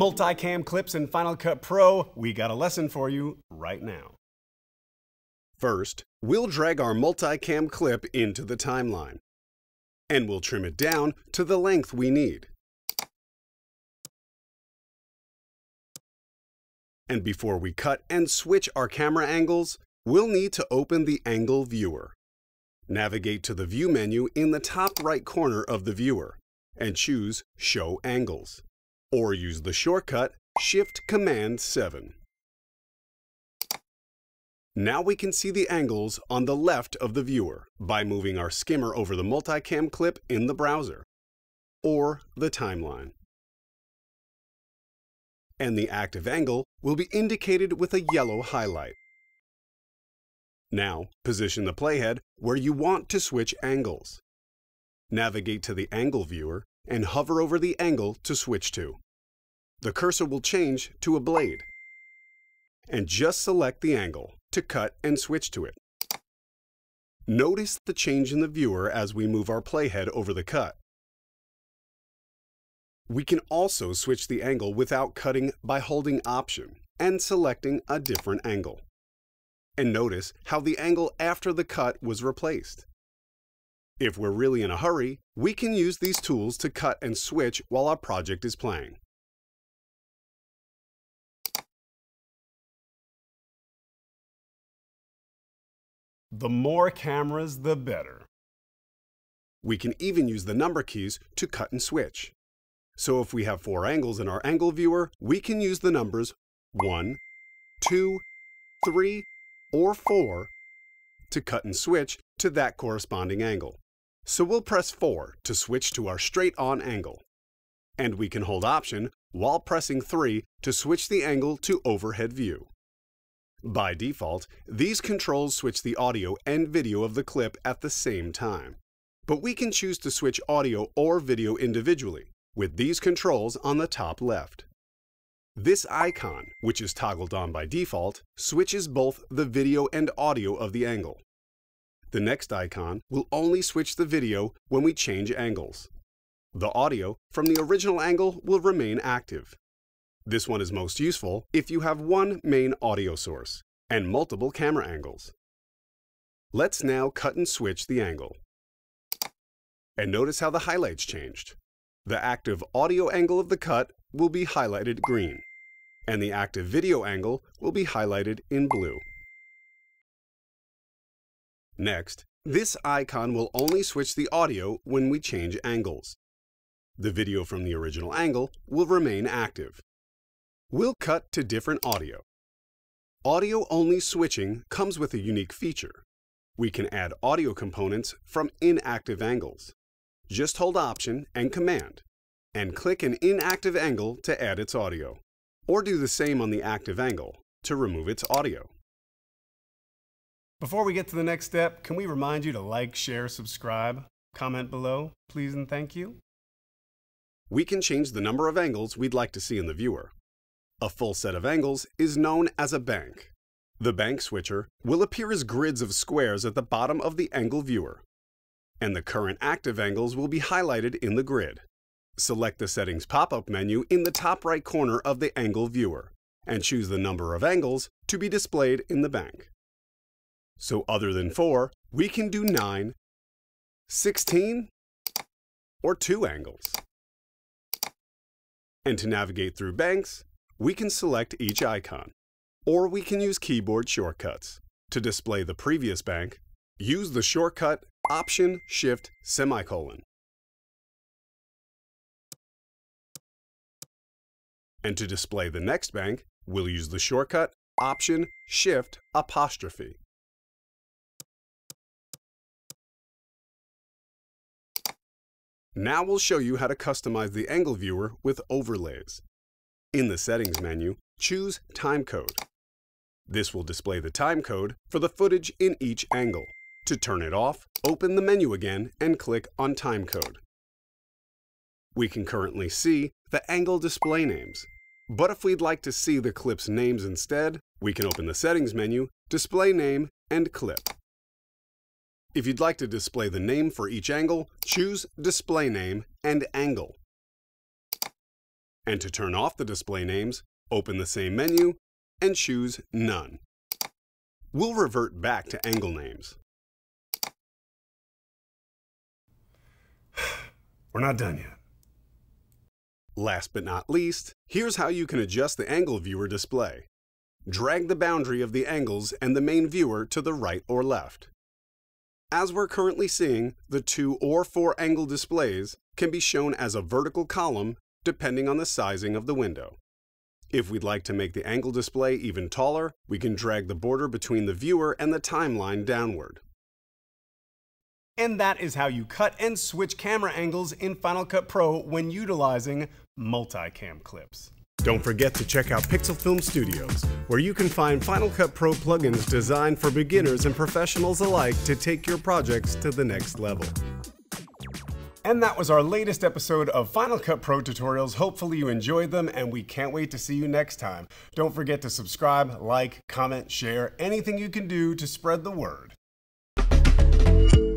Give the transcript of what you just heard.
Multicam clips in Final Cut Pro, we got a lesson for you right now. First, we'll drag our multicam clip into the timeline, and we'll trim it down to the length we need. And before we cut and switch our camera angles, we'll need to open the Angle Viewer. Navigate to the View menu in the top right corner of the viewer and choose Show Angles, or use the shortcut Shift-Command-7. Now we can see the angles on the left of the viewer by moving our skimmer over the multicam clip in the browser or the timeline. And the active angle will be indicated with a yellow highlight. Now, position the playhead where you want to switch angles. Navigate to the Angle Viewer and hover over the angle to switch to. The cursor will change to a blade. And just select the angle to cut and switch to it. Notice the change in the viewer as we move our playhead over the cut. We can also switch the angle without cutting by holding Option and selecting a different angle. And notice how the angle after the cut was replaced. If we're really in a hurry, we can use these tools to cut and switch while our project is playing. The more cameras, the better. We can even use the number keys to cut and switch. So if we have 4 angles in our angle viewer, we can use the numbers 1, 2, 3, or 4 to cut and switch to that corresponding angle. So we'll press 4 to switch to our straight-on angle. And we can hold Option while pressing 3 to switch the angle to overhead view. By default, these controls switch the audio and video of the clip at the same time. But we can choose to switch audio or video individually with these controls on the top left. This icon, which is toggled on by default, switches both the video and audio of the angle. The next icon will only switch the video when we change angles. The audio from the original angle will remain active. This one is most useful if you have one main audio source and multiple camera angles. Let's now cut and switch the angle. And notice how the highlights changed. The active audio angle of the cut will be highlighted green, and the active video angle will be highlighted in blue. Next, this icon will only switch the audio when we change angles. The video from the original angle will remain active. We'll cut to different audio. Audio-only switching comes with a unique feature. We can add audio components from inactive angles. Just hold Option and Command, and click an inactive angle to add its audio, or do the same on the active angle to remove its audio. Before we get to the next step, can we remind you to like, share, subscribe, comment below, please and thank you? We can change the number of angles we'd like to see in the viewer. A full set of angles is known as a bank. The bank switcher will appear as grids of squares at the bottom of the angle viewer, and the current active angles will be highlighted in the grid. Select the Settings pop-up menu in the top right corner of the angle viewer, and choose the number of angles to be displayed in the bank. So other than 4, we can do 9, 16, or 2 angles. And to navigate through banks, we can select each icon, or we can use keyboard shortcuts. To display the previous bank, use the shortcut Option-Shift-Semicolon. And to display the next bank, we'll use the shortcut Option-Shift-Apostrophe. Now we'll show you how to customize the angle viewer with overlays. In the Settings menu, choose Timecode. This will display the timecode for the footage in each angle. To turn it off, open the menu again and click on Timecode. We can currently see the angle display names, but if we'd like to see the clip's names instead, we can open the Settings menu, Display Name, and Clip. If you'd like to display the name for each angle, choose Display Name and Angle. And to turn off the display names, open the same menu and choose None. We'll revert back to angle names. We're not done yet. Last but not least, here's how you can adjust the angle viewer display. Drag the boundary of the angles and the main viewer to the right or left. As we're currently seeing, the 2 or 4 angle displays can be shown as a vertical column depending on the sizing of the window. If we'd like to make the angle display even taller, we can drag the border between the viewer and the timeline downward. And that is how you cut and switch camera angles in Final Cut Pro when utilizing multicam clips. Don't forget to check out Pixel Film Studios, where you can find Final Cut Pro plugins designed for beginners and professionals alike to take your projects to the next level. And that was our latest episode of Final Cut Pro tutorials. Hopefully you enjoyed them, and we can't wait to see you next time. Don't forget to subscribe, like, comment, share, anything you can do to spread the word.